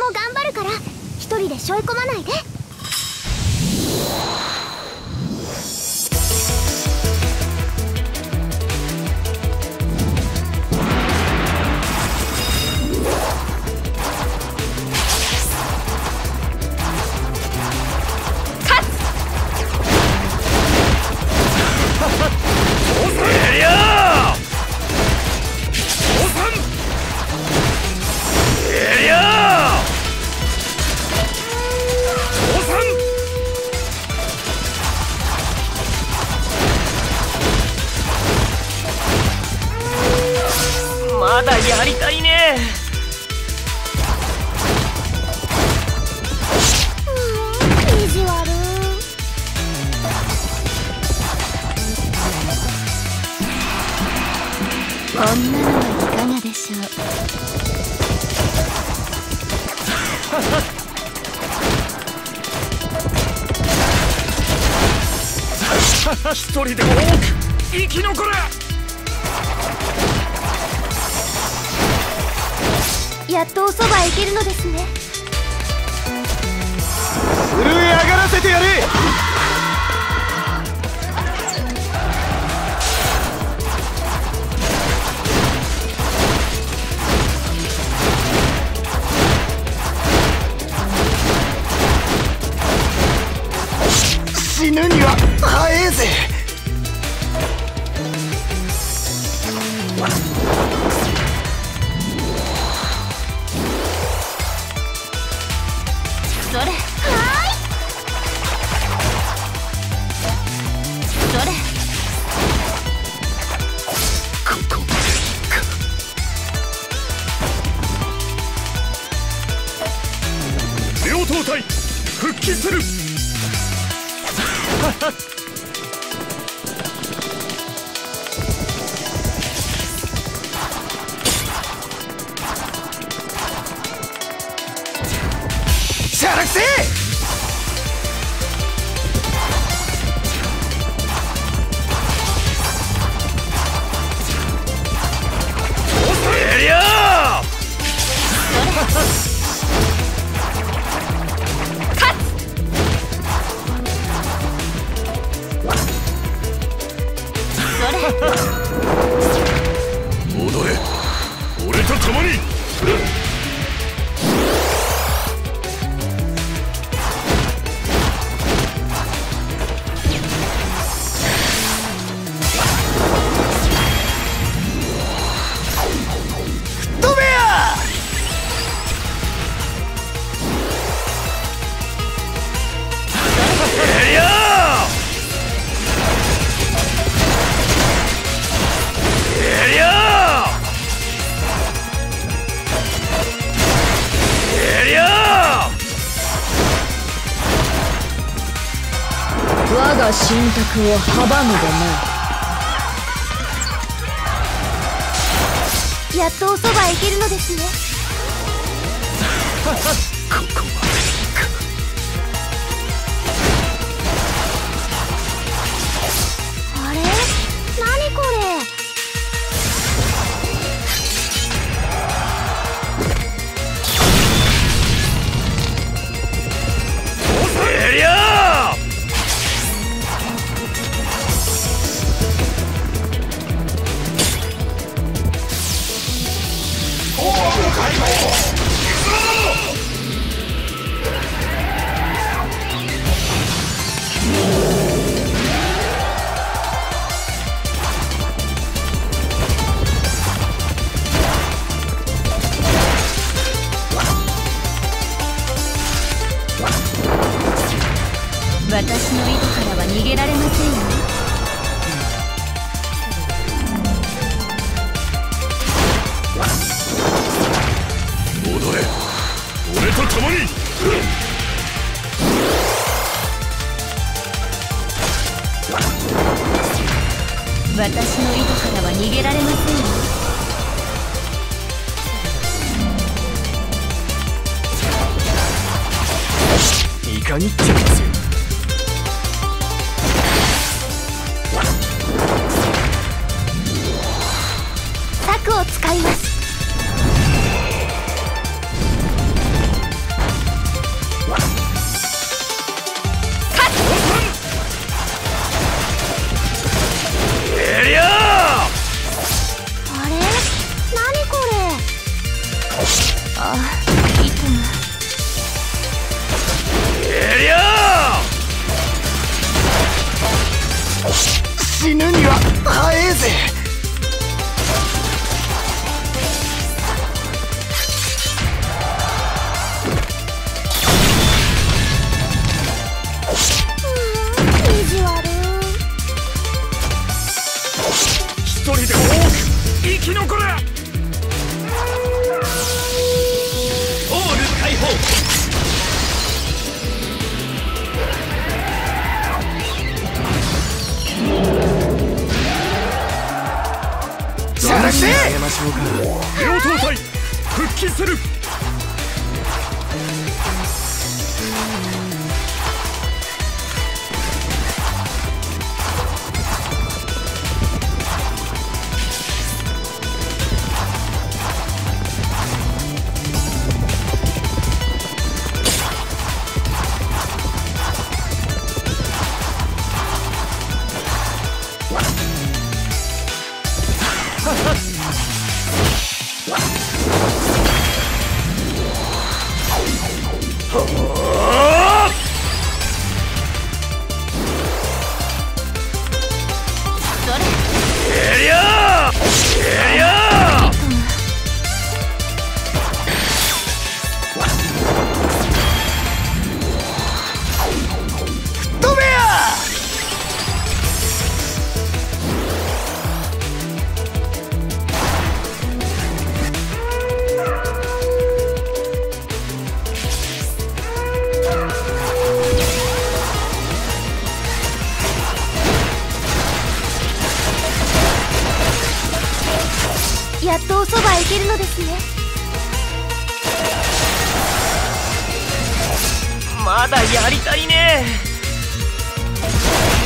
も頑張るから一人で背負い込まないで。 まだやりたいね。 意地悪。こんなのはいかがでしょう。 一人でも多く生き残れ。 やっとおそばへ行けるのですね。 震え上がらせてやれ。死ぬには早えぜ。 それ、はーい。それ。 ここまでか。 両党隊復帰する。 しゃらくせえ。 エリア踊れ、俺と共に。 我が神託を阻むでな。 やっとおそばへ行けるのですね。 ここまでか。 あれ、何これ。 エリア私の糸からは逃げられませんよ。 踊れ、俺と共に。 私の糸からは逃げられませんよ。 いかにってますよ。 策を使います。 あ痛む。 えりゃ死ぬには早えぜ。 意地悪。 一人でも多く生き残れ。オール解放。 じゃなくてあげましょうか。 両党隊復帰する。えりゃえりゃ飛べや。 やっとおそばへ行けるのですね。 まだやりたいね。